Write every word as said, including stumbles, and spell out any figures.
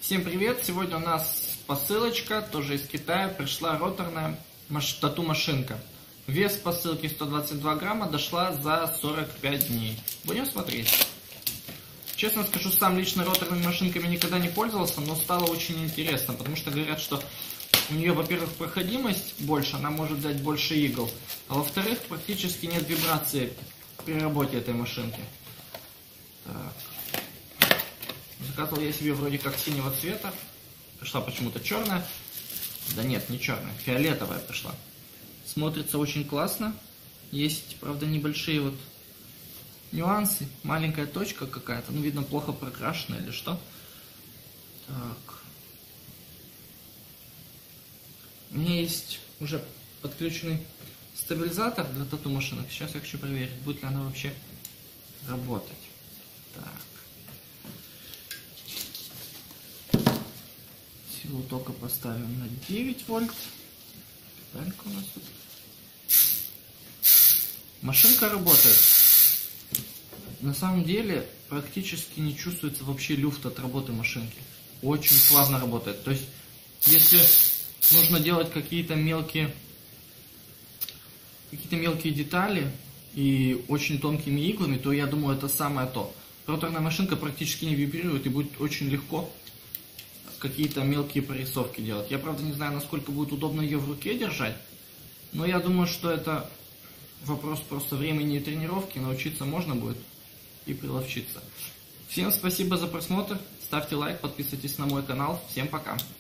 Всем привет! Сегодня у нас посылочка, тоже из Китая, пришла роторная тату-машинка. Вес посылки сто двадцать два грамма, дошла за сорок пять дней. Будем смотреть. Честно скажу, сам лично роторными машинками никогда не пользовался, но стало очень интересно, потому что говорят, что у нее, во-первых, проходимость больше, она может взять больше игл, а во-вторых, практически нет вибрации при работе этой машинки. Так. Заказывал я себе вроде как синего цвета, пришла почему-то черная. Да нет, не черная, фиолетовая пришла. Смотрится очень классно. Есть, правда, небольшие вот нюансы. Маленькая точка какая-то, ну, видно, плохо прокрашена или что. Так. У меня есть уже подключенный стабилизатор для тату-машинок. Сейчас я хочу проверить, будет ли она вообще работать. Так. Силу тока поставим на девять вольт. Далька у нас тут. Машинка работает. На самом деле практически не чувствуется вообще люфт от работы машинки. Очень плавно работает. То есть, если нужно делать какие-то мелкие какие-то мелкие детали и очень тонкими иглами, то я думаю, это самое то. Роторная машинка практически не вибрирует и будет очень легко какие-то мелкие прорисовки делать. Я, правда, не знаю, насколько будет удобно ее в руке держать, но я думаю, что это вопрос просто времени и тренировки. Научиться можно будет и приловчиться. Всем спасибо за просмотр, ставьте лайк, подписывайтесь на мой канал. Всем пока!